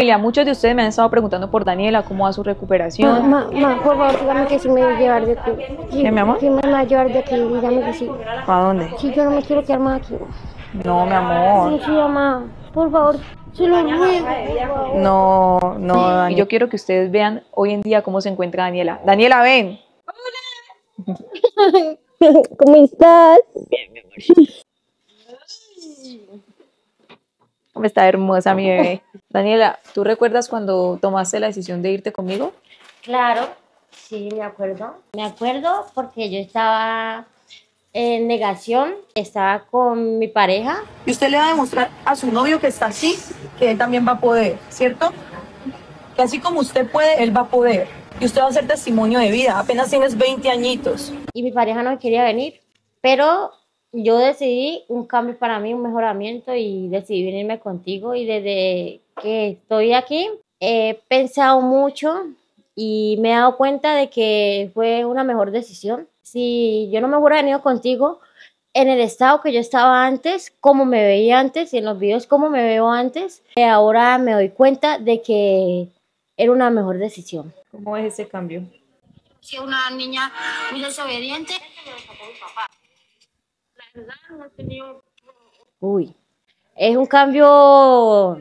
Familia, muchos de ustedes me han estado preguntando por Daniela, cómo va su recuperación. Por favor, dígame que sí me va a llevar de aquí. ¿Qué, mi amor? Sí me va a llevar de aquí, dígame que sí. ¿A dónde? Sí, yo no me quiero quedar más aquí. No, mi amor. Sí, mamá, por favor, se lo ruego, por favor. No, no, Dani. Yo quiero que ustedes vean hoy en día cómo se encuentra Daniela. Daniela, ven. ¿Cómo estás? ¿Cómo está hermosa mi bebé? Daniela, ¿tú recuerdas cuando tomaste la decisión de irte conmigo? Claro, sí, me acuerdo. Me acuerdo porque yo estaba en negación, estaba con mi pareja. Y usted le va a demostrar a su novio que está así, que él también va a poder, ¿cierto? Que así como usted puede, él va a poder. Y usted va a ser testimonio de vida. Apenas tienes 20 añitos. Y mi pareja no quería venir, pero yo decidí un cambio para mí, un mejoramiento y decidí venirme contigo y desde que estoy aquí he pensado mucho y me he dado cuenta de que fue una mejor decisión. Si yo no me hubiera venido contigo en el estado que yo estaba antes, como me veía antes y en los videos como me veo antes, ahora me doy cuenta de que era una mejor decisión. ¿Cómo es ese cambio? Si una niña muy desobediente. Uy, es un cambio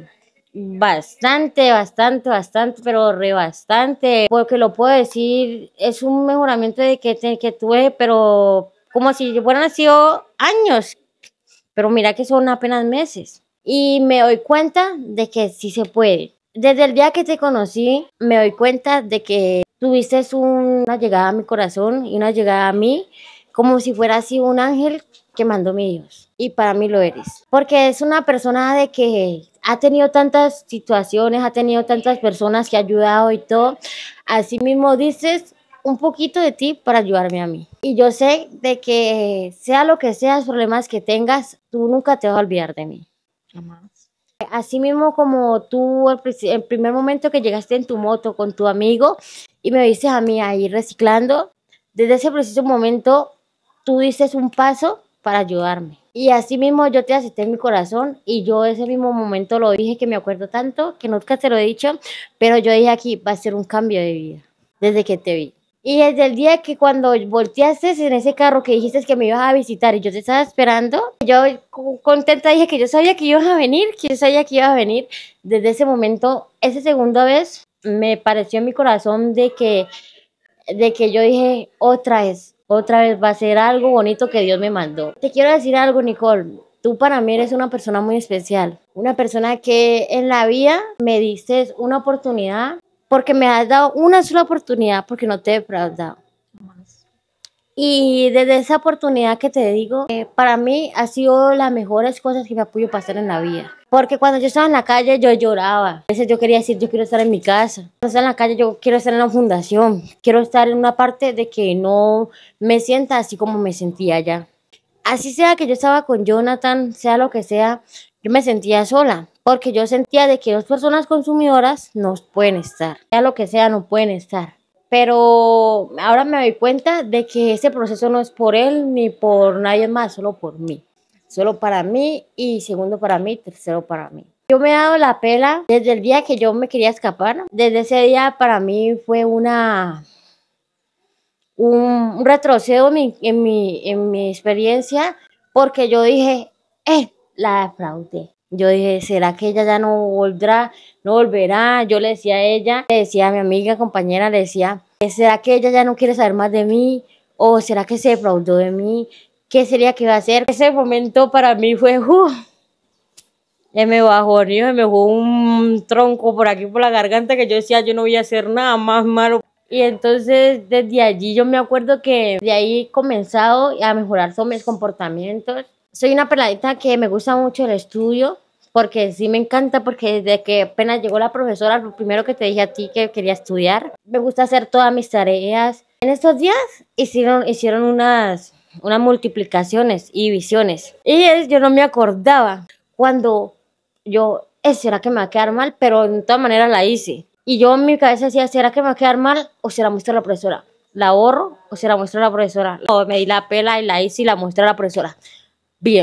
bastante, pero re bastante, porque lo puedo decir, es un mejoramiento de que tuve, pero como si hubieran sido años, pero mira que son apenas meses. Y me doy cuenta de que sí se puede. Desde el día que te conocí, me doy cuenta de que tuviste una llegada a mi corazón y una llegada a mí, como si fuera así un ángel que mandó mi Dios. Y para mí lo eres. Porque es una persona de que ha tenido tantas situaciones, ha tenido tantas personas que ha ayudado y todo. Así mismo dices un poquito de ti para ayudarme a mí. Y yo sé de que sea lo que sea, los problemas que tengas, tú nunca te vas a olvidar de mí. Jamás. Así mismo como tú, el primer momento que llegaste en tu moto con tu amigo y me viste a mí ahí reciclando, desde ese preciso momento tú dices un paso para ayudarme. Y así mismo yo te acepté en mi corazón y yo ese mismo momento lo dije que me acuerdo tanto, que nunca te lo he dicho, pero yo dije aquí va a ser un cambio de vida desde que te vi. Y desde el día que cuando volteaste en ese carro que dijiste que me ibas a visitar y yo te estaba esperando, yo contenta dije que yo sabía que ibas a venir, que yo sabía que ibas a venir. Desde ese momento, esa segunda vez, me pareció en mi corazón de que yo dije, otra vez va a ser algo bonito que Dios me mandó. Te quiero decir algo, Nicole. Tú para mí eres una persona muy especial, una persona que en la vida me diste una oportunidad porque me has dado una sola oportunidad porque no te he defraudado. Y desde esa oportunidad que te digo, para mí ha sido las mejores cosas que me ha podido pasar en la vida. Porque cuando yo estaba en la calle yo lloraba. A veces yo quería decir, yo quiero estar en mi casa. Cuando estaba en la calle yo quiero estar en la fundación. Quiero estar en una parte de que no me sienta así como me sentía allá. Así sea que yo estaba con Jonathan, sea lo que sea, yo me sentía sola, porque yo sentía de que dos personas consumidoras no pueden estar, sea lo que sea, no pueden estar. Pero ahora me doy cuenta de que ese proceso no es por él ni por nadie más, solo por mí. Solo para mí y segundo para mí, tercero para mí. Yo me he dado la pela desde el día que yo me quería escapar. Desde ese día para mí fue un retrocedo en mi experiencia porque yo dije, la defraudé. Yo dije, ¿será que ella ya no volverá? Yo le decía a ella, le decía a mi amiga, compañera, le decía, ¿será que ella ya no quiere saber más de mí? ¿O será que se defraudó de mí? ¿Qué sería que iba a hacer? Ese momento para mí fue, se me bajó, se me bajó un tronco por aquí, por la garganta, que yo decía, yo no voy a hacer nada más malo. Y entonces desde allí yo me acuerdo que de ahí he comenzado a mejorar sobre mis comportamientos. Soy una peladita que me gusta mucho el estudio, porque sí me encanta, porque desde que apenas llegó la profesora, lo primero que te dije a ti que quería estudiar. Me gusta hacer todas mis tareas. En estos días hicieron unas multiplicaciones y divisiones. Y yo no me acordaba cuando ¿será que me va a quedar mal? Pero de todas maneras la hice. Y yo en mi cabeza decía, ¿será que me va a quedar mal o se la muestra a la profesora? ¿La ahorro o se la muestra a la profesora? Me di la pela y la hice y la muestra a la profesora. Bien.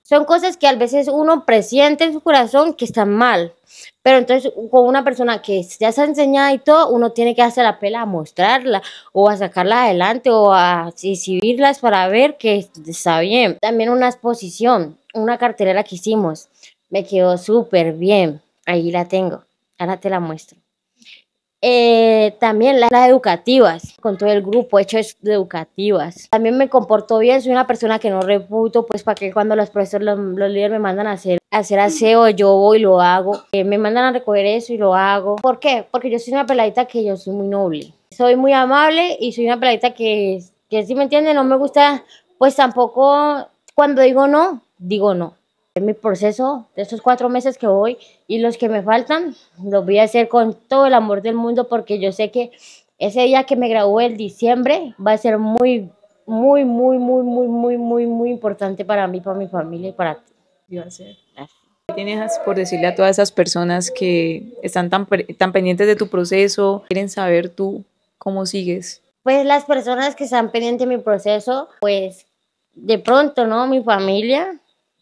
Son cosas que a veces uno presiente en su corazón que están mal. Pero entonces con una persona que ya está enseñada y todo, uno tiene que hacer la pela a mostrarla o a sacarla adelante o a exhibirlas para ver que está bien. También una exposición, una cartelera que hicimos, me quedó súper bien. Ahí la tengo, ahora te la muestro. También las educativas, con todo el grupo hecho de educativas. También me comporto bien, soy una persona que no reputo, pues para que cuando los profesores, los líderes me mandan a hacer aseo, yo voy y lo hago. Me mandan a recoger eso y lo hago. ¿Por qué? Porque yo soy una peladita que yo soy muy noble. Soy muy amable y soy una peladita que si me entiende, no me gusta, pues tampoco cuando digo no, digo no. En mi proceso de estos 4 meses que voy y los que me faltan, los voy a hacer con todo el amor del mundo porque yo sé que ese día que me gradué el diciembre va a ser muy, muy, muy, muy, muy, muy, muy, muy importante para mí, para mi familia y para ti. Iba a ser. ¿Qué tienes por decirle a todas esas personas que están tan pendientes de tu proceso, quieren saber tú cómo sigues? Pues las personas que están pendientes de mi proceso, pues de pronto, ¿no? Mi familia.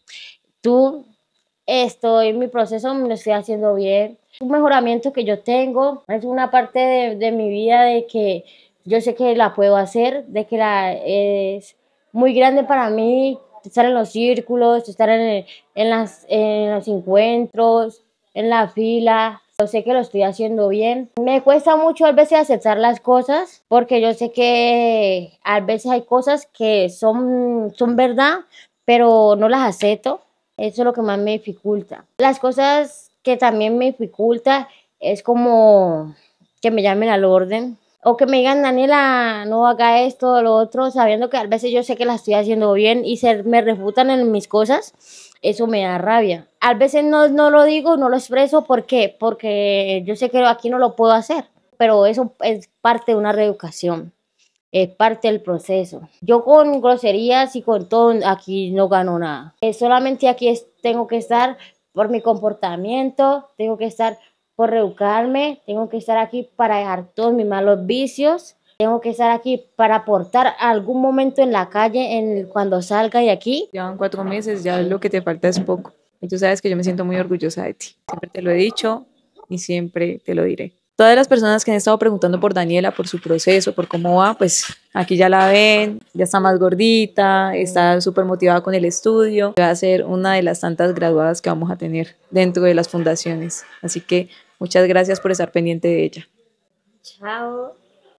Estoy en mi proceso, me lo estoy haciendo bien. Un mejoramiento que yo tengo, es una parte de mi vida de que yo sé que la puedo hacer, de que es muy grande para mí estar en los círculos, estar en los encuentros, en la fila. Yo sé que lo estoy haciendo bien. Me cuesta mucho a veces aceptar las cosas porque yo sé que a veces hay cosas que son verdad, pero no las acepto. Eso es lo que más me dificulta. Las cosas que también me dificulta es como que me llamen al orden o que me digan, Daniela, no haga esto o lo otro, sabiendo que a veces yo sé que la estoy haciendo bien y me refutan en mis cosas. Eso me da rabia. A veces no lo digo, no lo expreso. ¿Por qué? Porque yo sé que aquí no lo puedo hacer, pero eso es parte de una reeducación. Es parte del proceso. Yo con groserías y con todo aquí no gano nada. Solamente aquí tengo que estar por mi comportamiento, tengo que estar por reeducarme, tengo que estar aquí para dejar todos mis malos vicios, tengo que estar aquí para aportar algún momento en la calle cuando salga de aquí. Llevan 4 meses, ya lo que te falta es poco. Y tú sabes que yo me siento muy orgullosa de ti. Siempre te lo he dicho y siempre te lo diré. Todas las personas que han estado preguntando por Daniela, por su proceso, por cómo va, pues aquí ya la ven, ya está más gordita, está súper motivada con el estudio. Va a ser una de las tantas graduadas que vamos a tener dentro de las fundaciones. Así que muchas gracias por estar pendiente de ella. Chao.